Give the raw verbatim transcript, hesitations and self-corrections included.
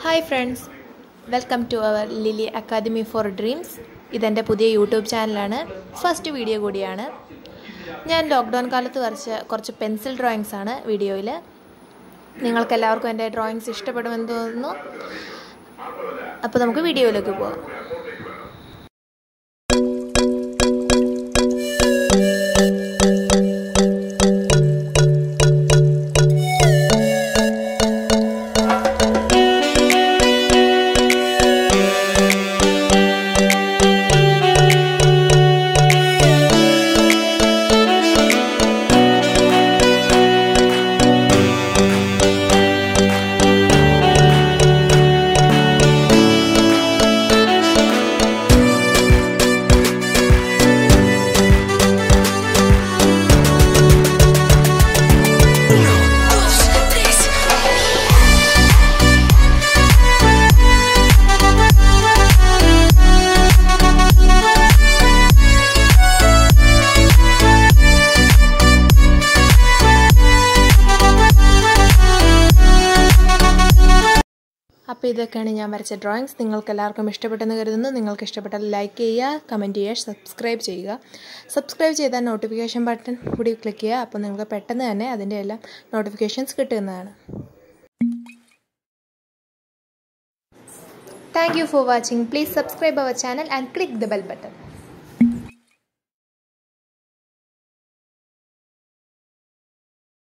Hi friends, welcome to our Lily Academy for Dreams. This is my YouTube channel. First video കൂടിയാണ്. ഞാൻ lockdown കാലത്ത് വരച്ച കുറച്ച് pencil drawings ആണ് വീഡിയോയിൽ. നിങ്ങൾക്ക് എല്ലാവർക്കും എൻ്റെ ഡ്രോയിങ്സ് ഇഷ്ടപ്പെടുമെന്ന് തോന്നുന്നു. അപ്പോൾ നമുക്ക് വീഡിയോയിലേക്ക് പോകാം. അപ്പോൾ ഇതൊക്കെയാണ് ഞാൻ വരച്ച ഡ്രോയിങ്സ്. നിങ്ങൾക്ക് എല്ലാവർക്കും ഇഷ്ടപ്പെട്ടെന്ന് കരുതുന്നു. നിങ്ങൾക്ക് ഇഷ്ടപ്പെട്ടാൽ ലൈക്ക് ചെയ്യുക, കമൻറ്റ് ചെയ്യുക, സബ്സ്ക്രൈബ് ചെയ്യുക. സബ്സ്ക്രൈബ് ചെയ്താൽ നോട്ടിഫിക്കേഷൻ ബട്ടൺ കൂടി ക്ലിക്ക് ചെയ്യുക. അപ്പോൾ നിങ്ങൾക്ക് പെട്ടെന്ന് തന്നെ അതിൻ്റെ എല്ലാം നോട്ടിഫിക്കേഷൻസ് കിട്ടുന്നതാണ്. Thank you for watching. Please subscribe our channel and click the bell button.